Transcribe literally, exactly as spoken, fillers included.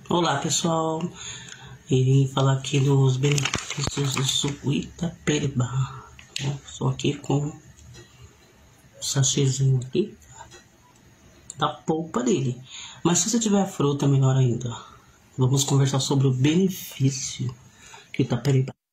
Olá pessoal, irei falar aqui dos benefícios do suco Itaperibá. Estou aqui com o sachêzinho aqui da polpa dele, mas se você tiver fruta, melhor ainda. Vamos conversar sobre o benefício que o Itaperibá